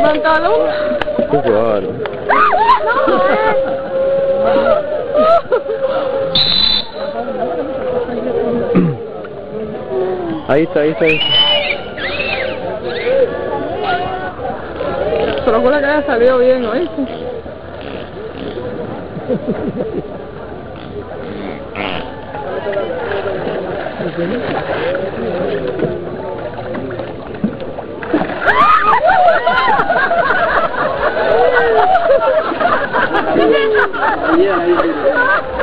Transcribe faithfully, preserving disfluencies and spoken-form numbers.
pantalón. Qué raro. Ahí está, ahí está, ahí está. Procura que haya salido bien, ¿oíste? Yeah,